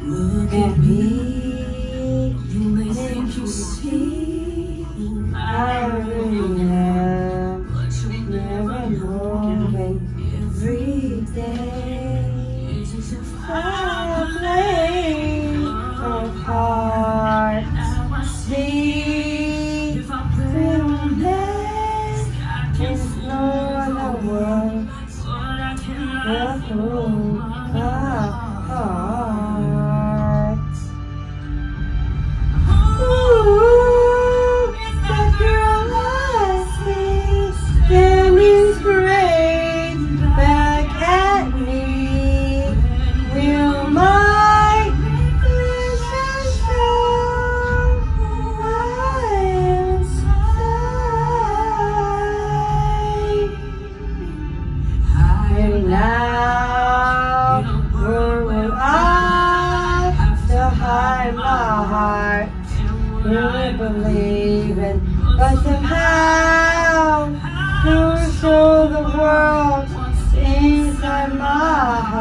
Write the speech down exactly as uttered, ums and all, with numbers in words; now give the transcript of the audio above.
Look at me, you may think you see I really am, but you never know. Every day is a fireplace of heart. See, little less is no other world, but hold my heart. Ooh, that girl I see standing straight back at me. Will my vision show I am inside? And now, where will I have to hide my heart? Really believe it, but somehow to show the world what's inside my heart.